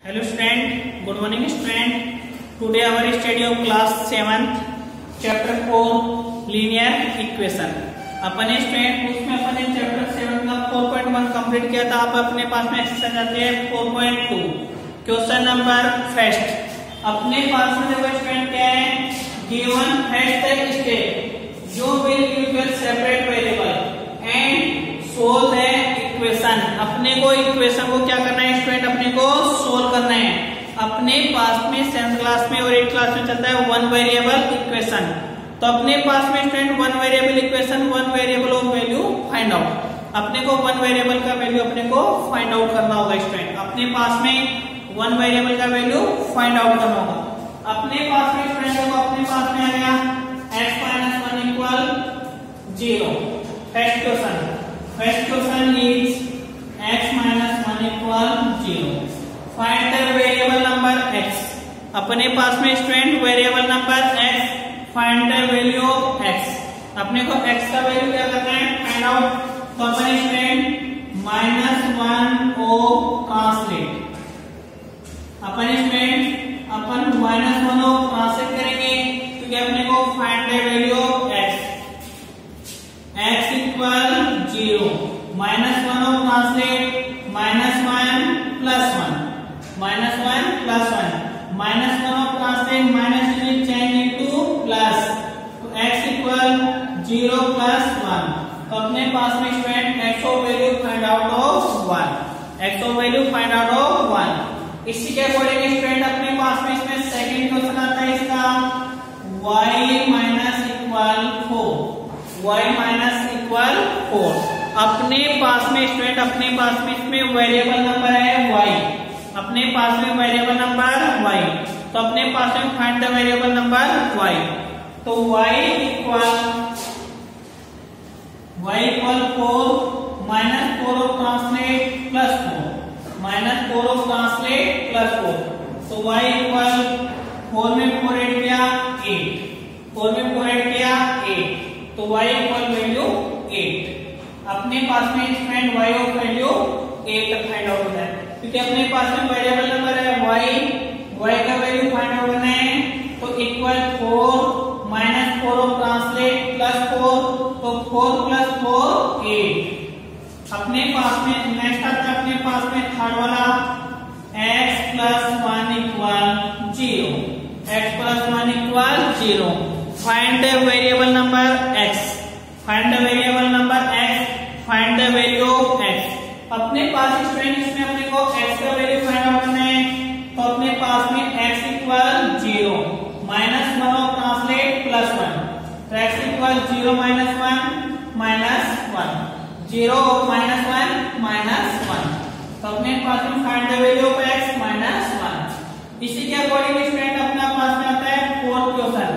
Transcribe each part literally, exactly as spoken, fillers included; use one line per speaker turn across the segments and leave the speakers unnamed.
Hello student, good morning student. Today our study of class seventh, chapter four, linear equation. अपने student उसमें अपने chapter seven का four point one complete किया था। आप अपने पास में एक्सरसाइज आते हैं four point two, question number first. अपने पास में देखो स्टूडेंट क्या है, गिवन हैज द स्टेट जो will use separate variable and solve the equation. अपने को इक्वेशन को क्या करना है स्टूडेंट, अपने को सोल्व करना है। अपने पास में सेवंथ क्लास में और एट क्लास में चलता है वन वेरिएबल इक्वेशन। तो अपने पास में student one variable equation, one variable of value find out. अपने को वन वेरिएबल का वैल्यू अपने को फाइंड आउट करना होगा स्टूडेंट। अपने पास में वन वेरिएबल का वैल्यू फाइंड आउट करना होगा। अपने पास में स्टूडेंट को अपने पास में आ गया x minus one equal zero. First question first question is x minus one equal zero. Find the variable number x। अपने पास में student variable number x, find the value of x। अपने को x का वैल्यू क्या करना है, find out. तो अपने स्टूडेंट माइनस वन को ट्रांसलेट, अपने स्टूडेंट अपन माइनस वन को ट्रांसलेट करेंगे क्योंकि अपने को find the value of x। x equal zero, minus one को translate minus one plus one, minus one plus one, minus one को translate minus unit change into plus, तो x equal zero plus one. तो अपने पास में student x of value find out of one, x of value find out of one. इसी के according student अपने पास में इसमें सेकंड क्वेश्चन आता है इसका y minus equal four, y minus equal four. अपने पास में स्टूडेंट अपने पास में इसमें वेरिएबल नंबर है y, अपने पास में वेरिएबल नंबर y। तो अपने पास में find the variable number y। तो y equal y equal four, minus four of translate plus four, minus four of translate plus four. तो y इक्वल फोर में फोर ऐड किया एट, फोर में four add किया eight, तो y equal value eight. अपने पास में student y of value eight find out होता है क्योंकि अपने पास में वेरिएबल नंबर है y, y का वैल्यू फाइंड आउट करना है। तो equal four minus four of translate plus four, तो फोर प्लस फोर एट। अपने पास में नेक्स्ट आता है अपने पास में थर्ड वाला x plus one equal zero, x plus one equal zero. Find the variable number x, find the variable number x, find the value of x। अपने पास स्टूडेंट इसमें अपने को x का वैल्यू फाइंड आउट करना है। तो अपने पास में x equal zero, minus one of translate plus one, तो x equal zero minus one minus one, zero minus one minus one. तो अपने पास में find the value of x minus one. इसी के अकॉर्डिंग स्टूडेंट अपना पास में आता है fourth question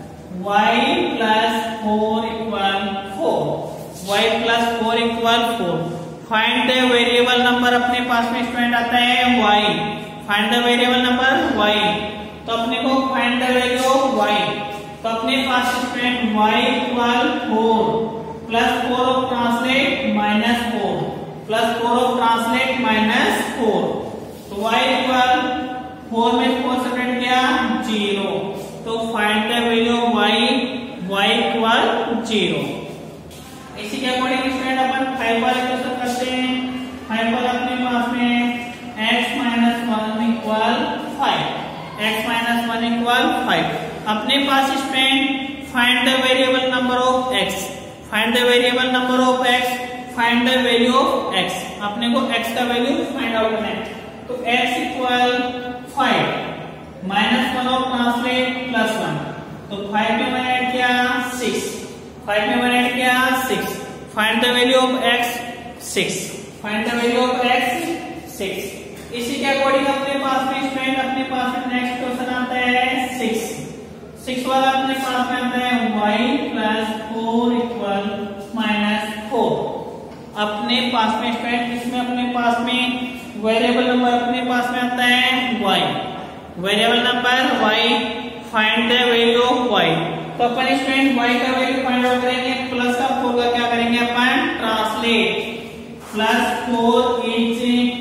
y plus four equal four, y plus four equal four. Find the variable number. अपने पास में स्टूडेंट आता है y, find the variable number y। तो अपने को find the value of y। तो अपने पास student y equal four plus four of translate minus four, plus four of translate minus four, तो y इक्वल फोर में फोर सेपरेट किया zero, तो find the value of y, y equal zero. इसी के according student अपन five वाले question करते हैं। फाइव वाला अपने पास में x minus one equal five, x minus one equal five. अपने पास student find the variable number of x, find the variable number of x, find the value of x। अपने को x का वैल्यू फाइंड आउट करना है। तो x equal five, minus one of translate plus one, तो five में मैंने add किया सिक्स, फाइव में मैंने ऐड किया six. Find the value of x six, find the value of x six. इसी के अकॉर्डिंग अपने पास में स्टूडेंट अपने पास में नेक्स्ट क्वेश्चन आता है सिक्स। सिक्स वाला अपने पास में आता है y plus four equal minus four. अपने पास में स्टूडेंट इसमें अपने पास में वेरिएबल नंबर अपने पास में आता है y, variable number y। Find the value of y। तो अपन स्टूडेंट y का वैल्यू फाइंड आउट करेंगे, प्लस का फोर का क्या करेंगे अपन translate, plus four is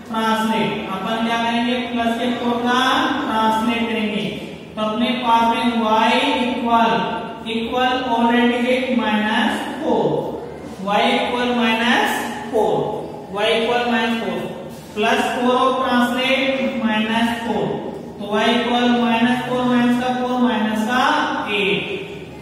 translate, अपन क्या करेंगे प्लस के फोर का ट्रांसलेट करेंगे। तो अपने पास में y equal equal already digit minus four, y equal minus four, y equal minus four plus four of translate minus four, तो y equal minus four minus का फोर माइनस का एट।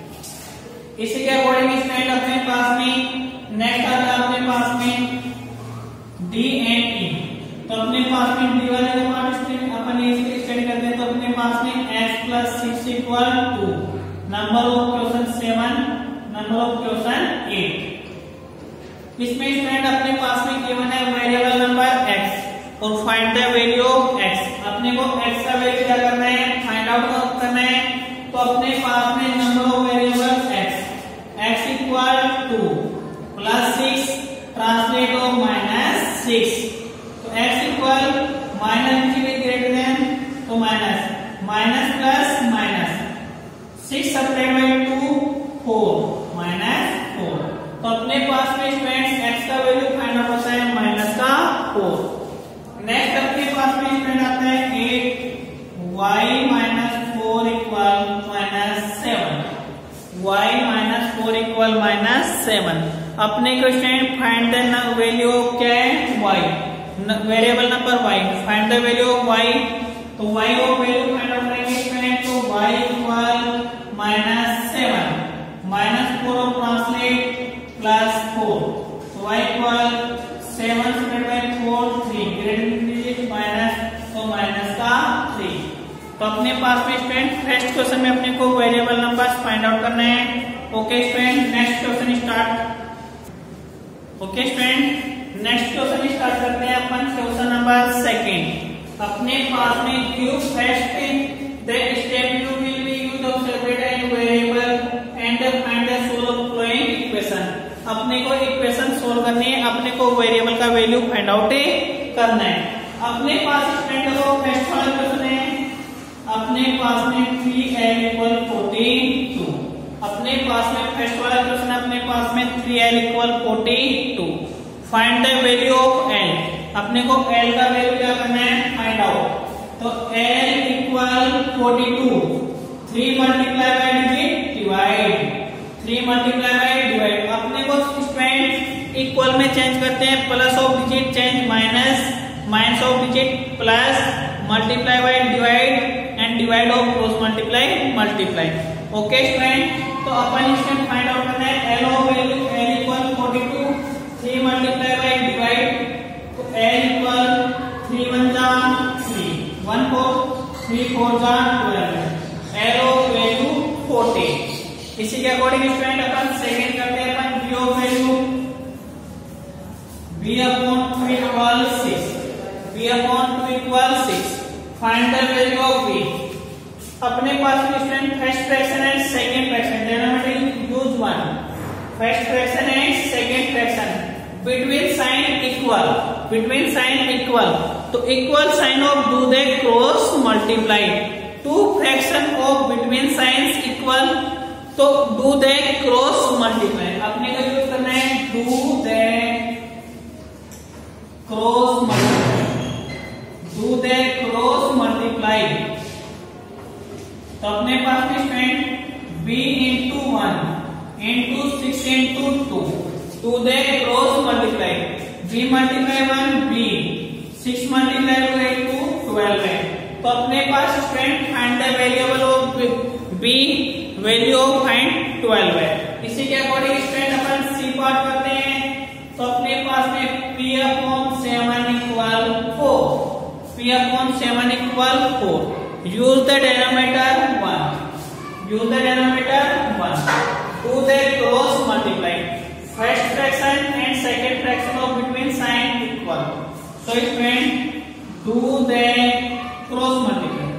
इसी के अकॉर्डिंग स्टूडेंट अपने पास में next आता है अपने पास में d एंड e। तो अपने पास में d वाले का पार्ट स्टूडेंट अपन इसको स्टडी करते हैं। तो अपने पास में x plus six equal two, number of question seven, number of question eight. इसमें स्टूडेंट अपने पास में गिवन है वेरिएबल नंबर x और find the value of x। अपने को x का वैल्यू क्या करना है, फाइंड आउट करना है। तो अपने पास में number of variable x, x equal two plus six translate of minus six. तो x equal minus greater than, तो minus minus plus minus six subtract by two four minus four. तो अपने पास में स्टूडेंट्स x का value find out होता है minus का फोर। नेक्स्ट अपने पास में स्टूडेंट आता है eight, y minus four equal minus seven, y minus four equal minus seven. अपने को student find the value of क्या है y, variable number y, find the value of y। तो y of value find out करेंगे student. तो y equal minus seven minus four of translate plus four, तो y equal seven spread by four three, greater digit minus, तो minus का three. तो अपने पास में स्टूडेंट फर्स्ट क्वेश्चन में अपने को वेरिएबल नंबर्स फाइंड आउट करना है। Okay student, next question start. Okay student, next question start करते हैं अपन क्वेश्चन नंबर सेकंड। अपने पास में cube first the step you will be use of separate and variable and find the solve of following equation. अपने को equation solve करनी है, अपने को वेरिएबल का वैल्यू फाइंड आउट करना है। अपने पास स्टूडेंट को फर्स्ट वाला क्वेश्चन है, अपने पास में three L equal forty two. अपने पास में फर्स्ट वाला क्वेश्चन अपने पास में three L equal forty two. Find the value of L. अपने को एल का वैल्यू क्या करना है, फाइंड आउट। तो L equal forty two, three multiply by digit divide, three multiply by divide. अपने को स्टूडेंट इक्वल में चेंज करते हैं, plus of digit change minus, minus of digit plus, multiply by divide and divide of cross multiply multiply. Okay student, तो अपन इसमें find out करना है L of value, L equal forty two, three multiply by divide, तो L equal three one जा three, one four, three four जा twelve, L of value forty. इसी के अकॉर्डिंग स्टूडेंट अपन सेकंड करते हैं अपन B of value, B upon two equal six, B upon two equal six. Find the value of B. अपने पास student first fraction and second fraction, denominator use one, first fraction and second fraction between sign equal, between sign equal, तो equal sign of do the cross multiply. Two fraction of between signs equal, तो do the cross multiply. अपने को use करना है do the cross multiply, do the cross multiply. तो अपने पास में student b into one into six into two, to the cross multiply, b multiply one b, six multiply two twelve है। तो अपने पास student find the variable of b, value of find twelve है। इसी के अकॉर्डिंग स्टूडेंट अपन C part करते हैं। तो अपने पास में p upon seven equal four, p upon seven equal four. Use the denominator one, use the denominator one, to the cross multiply, first fraction and second fraction of between sign equal. So it meant do the cross multiply.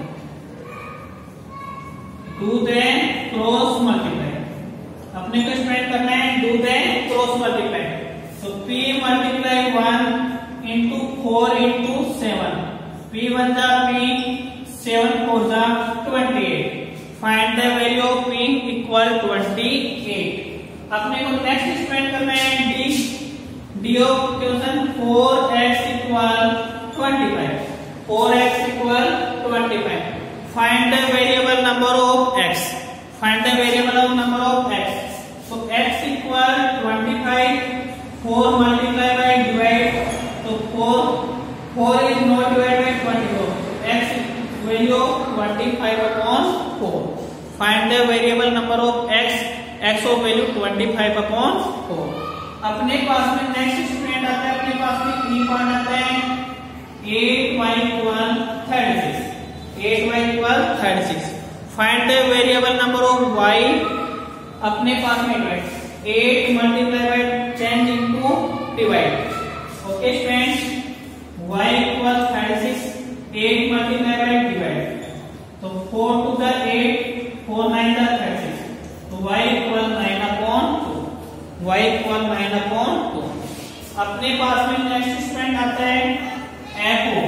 Do the cross multiply. अपने को spread करना है do the cross multiply. So p multiply one into four into seven. p one जा p, seven four जा twenty-eight. Find the value of p equal twenty-eight. अपने को next spread करना है d, d of question four x equal twenty-five. four x equal twenty-five. Find the variable number of x. Find the variable of number of x. So x equal twenty-five. four multiply by divide. So four. four is not divided by twenty-four. X value twenty-five upon four. Find the variable number of x. x of value twenty-five upon four. अपने पास में next student आता है, अपने पास में ई part आता है eight y equal thirty-six. eight y equal thirty-six. Find the variable number of y. अपने पास में eight multiply by ten into divide. Okay friends, y equal thirty-six. eight multiply by divide. तो four to the eight, four nine the thirty-six. तो y equal nine upon two. y equal nine upon two. अपने पास में next student आता है f o.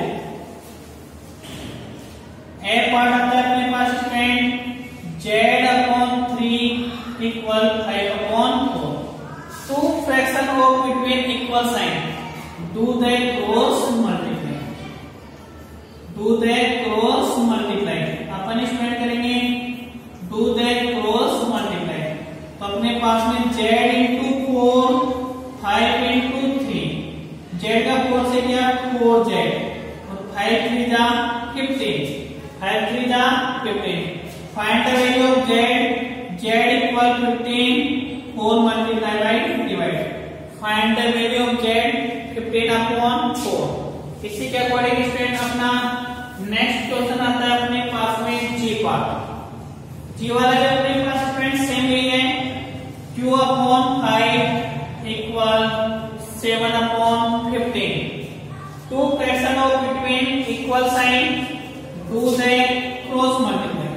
f part आता है अपने पास student z upon three equal five upon four. Two fraction of between equal sign. Do the cross multiply. Do the cross multiply. अपन स्टूडेंट करेंगे do the cross multiply. तो अपने पास में z into four, five into three. z का four से क्या four z और फाइव थ्री जा फिफ्टीन. फाइव थ्री जा fifteen. Find the value of z. z equal fifteen. Four multiply by divide. Find the value of z fifteen upon four. इसी के according student अपना next question आता है अपने पास में g पार्ट. g वाला जो अपने पास स्टूडेंट सेम ही है. q upon five equal seven upon fifteen. Two fraction of between equal sign. Do the cross multiply.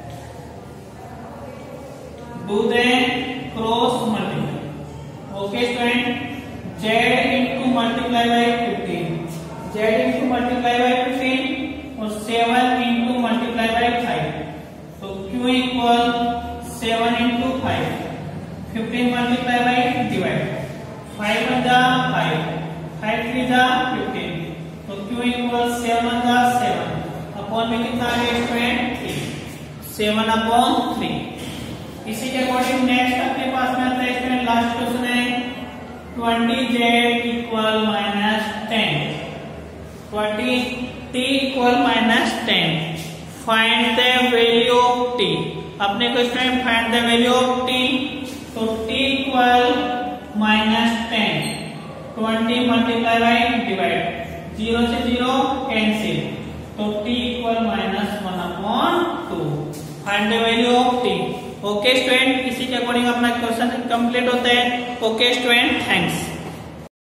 Do the cross multiply. Okay student, z into multiply by fifteen. z into multiply by fifteen और seven into multiply by five. तो q equal seven into five. Fifteen multiply by divide. Five one जा five, five three जा fifteen. तो q equal seven जा seven. Upon में कितना आ गया student three. Seven upon three. इसी के अकॉर्डिंग नेक्स्ट अपने पास में आता है स्टूडेंट लास्ट क्वेश्चन है twenty z equal minus ten. Twenty t equal minus ten. Find the value of t. अपने को student find the value of t. तो t equal minus ten. Twenty multiply by divide. Zero से zero cancel. तो t equal minus one upon two. Find the value of t. Okay student, इसी के according अपना question complete होता है. Okay student, thanks.